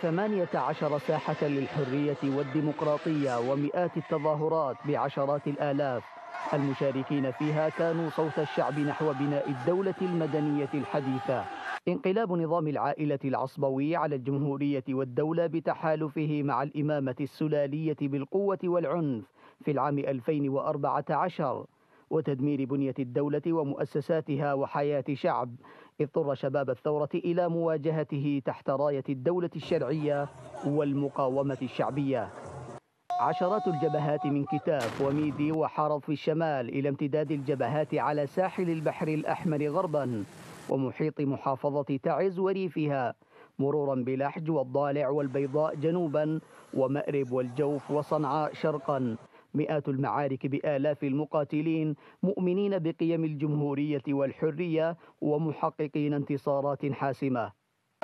18 ساحة للحرية والديمقراطية ومئات التظاهرات بعشرات الآلاف. المشاركين فيها كانوا صوت الشعب نحو بناء الدولة المدنية الحديثة. انقلاب نظام العائلة العصبوي على الجمهورية والدولة بتحالفه مع الإمامة السلالية بالقوة والعنف في العام 2014 وتدمير بنية الدولة ومؤسساتها وحياة شعب، اضطر شباب الثورة إلى مواجهته تحت راية الدولة الشرعية والمقاومة الشعبية. عشرات الجبهات من كتاف وميدي وحرض في الشمال إلى امتداد الجبهات على ساحل البحر الأحمر غربا ومحيط محافظة تعز وريفها، مرورا بلحج والضالع والبيضاء جنوبا ومأرب والجوف وصنعاء شرقا. مئات المعارك بآلاف المقاتلين مؤمنين بقيم الجمهورية والحرية ومحققين انتصارات حاسمة.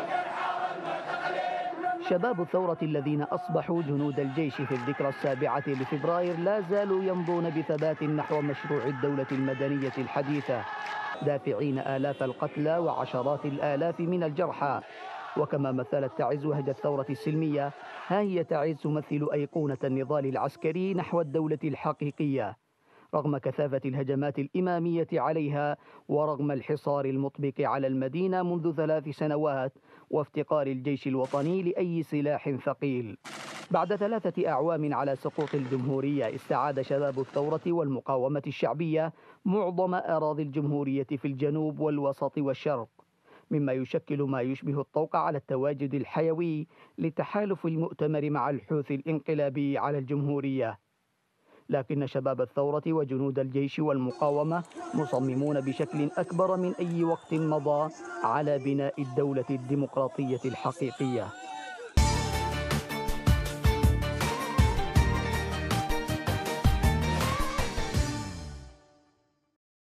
شباب الثورة الذين أصبحوا جنود الجيش في الذكرى 7 لفبراير لا زالوا يمضون بثبات نحو مشروع الدولة المدنية الحديثة، دافعين آلاف القتلى وعشرات الآلاف من الجرحى. وكما مثلت تعز وهج الثورة السلمية، ها هي تعز تمثل أيقونة النضال العسكري نحو الدولة الحقيقية، رغم كثافة الهجمات الإمامية عليها ورغم الحصار المطبق على المدينة منذ 3 سنوات وافتقار الجيش الوطني لأي سلاح ثقيل. بعد 3 أعوام على سقوط الجمهورية، استعاد شباب الثورة والمقاومة الشعبية معظم أراضي الجمهورية في الجنوب والوسط والشرق، مما يشكل ما يشبه الطوق على التواجد الحيوي لتحالف المؤتمر مع الحوثي الانقلابي على الجمهورية. لكن شباب الثورة وجنود الجيش والمقاومة مصممون بشكل أكبر من أي وقت مضى على بناء الدولة الديمقراطية الحقيقية.